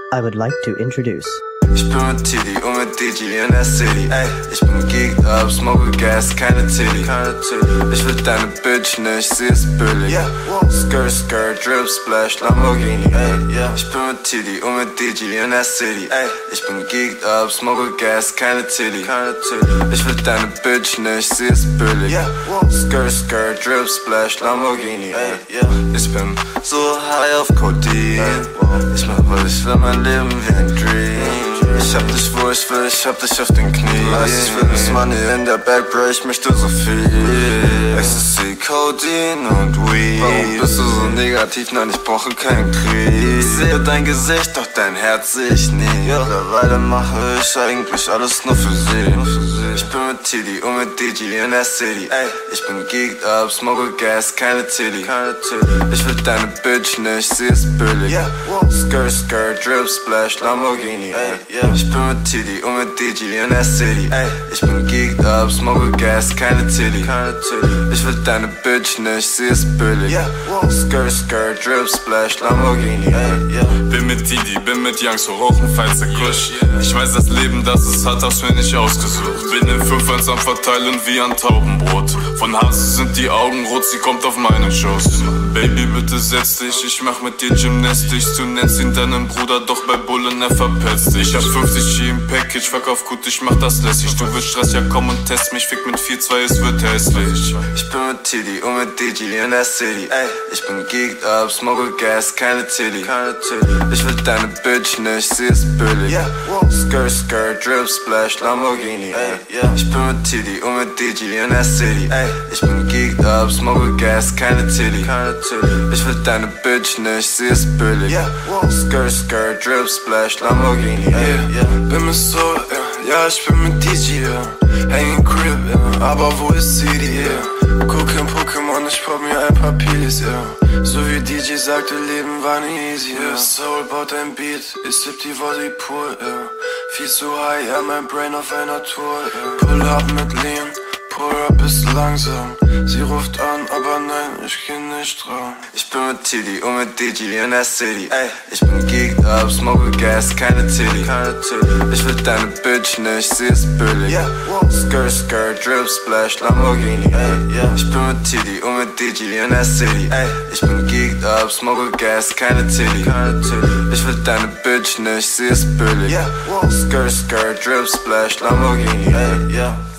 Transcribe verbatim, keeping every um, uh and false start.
I would like to introduce. Ich bin mit Titty und mit D J in der City, ey. Ich bin geeked up, smoke Gas, keine Titty, keine Titty. Ich will deine Bitch nicht, sie ist billig, yeah. Skirt, skirt, drip, splash, Lamborghini, ey, yeah. Ich bin mit Titty und mit D J in der City, ey. Ich bin geeked up, smoke Gas, keine Titty, keine Titty. Ich will deine Bitch nicht, sie ist billig, yeah. Skirt, skirt, drip, splash, Lamborghini, ey, yeah. Ich bin so high auf Codein. Ich mach, was ich will, mein Leben wie ein Dream. Ich hab dich, wo ich will, ich hab dich auf den Knien. Weißt, ich will das Money in der Bag, bro, ich möchte so viel. Ecstasy, Codein und Weed. Warum bist du so negativ? Nein, ich brauche keinen Krieg. Ich sehe dein Gesicht, doch dein Herz seh ich nie. Mittlerweile mache ich eigentlich alles nur für sie. Ich bin mit Titty und mit D J in der City, ey. Ich bin geeked up, smoke Gas, keine Titty, keine Titty. Ich will deine Bitch nicht, sie ist billig, yeah. Skirt, skirt, drip, splash, Lamborghini, ey, yeah. Ich bin mit Titty und mit D J in der City, ey. Ich bin geeked up, smoke Gas, keine Titty, keine Titty. Ich will deine Bitch nicht, sie ist billig, yeah. Skirt, skirt, drip, splash, Lamborghini, ey, yeah. Bin mit Didi, bin mit Young, so rauchen feinster Kusch. Ich weiß, das Leben, das es hat, hab's mir nicht ausgesucht. Bin in fünf eins am Verteilen wie ein Taubenbrot. Von Hass sind die Augen rot, sie kommt auf meinen Schoß. Baby, bitte setz dich, ich mach mit dir Gymnastics. Du nennst ihn deinen Bruder, doch bei Bullen er verpetzt dich. Ich hab fünfzig G im Package, verkauf gut, ich mach das lässig. Du willst Stress, ja komm und test mich, fick mit vier zwei, es wird hässlich. Ich bin mit Titty und mit D J in der City, ey. Ich bin geeked up, smoke Gas, keine Titty, keine Titty. Ich will deine Bitch nicht, sie ist billig, yeah. Skirt, skirt, drip, splash, Lamborghini, ey, yeah. Ich bin mit Titty und mit D J in der City, ey. Ich bin geeked up, smoke Gas, keine Titty, keine Titty. Ich will deine Bitch nicht, sie ist billig, yeah. Skirt, skirt, drip, splash, Lamborghini, ey, yeah. Bin mit Soul, yeah. Ja, ich bin mit D J, yeah. Hang in Crib, yeah. Aber wo ist C D, yeah. Guck in Pokémon, ich pop mir ein paar Pilis, yeah. So wie D J sagte, Leben war nie easy, yeah. Soul baut ein Beat, ich sipp die Volley pur, yeah. Viel zu high, ja, mein Brain auf einer Tour, yeah. Pull up mit Lean, pull up ist langsam. Sie ruft an, aber nein, ich geh nicht dran. Ich bin mit Titty und mit D J in der City, ey. Ich bin geeked up, smoke Gas, keine Titty, keine Titty. Ich will deine Bitch nicht, sie ist billig, yeah. Skirt, skirt, drip, splash, Lamborghini, ey, yeah. Ich bin mit Titty und mit D J in der City, ey. Ich bin geeked up, smoke Gas, keine Titty, keine Titty. Ich will deine Bitch nicht, sie ist billig, yeah. Skirt, skirt, drip, splash, Lamborghini, ey, yeah.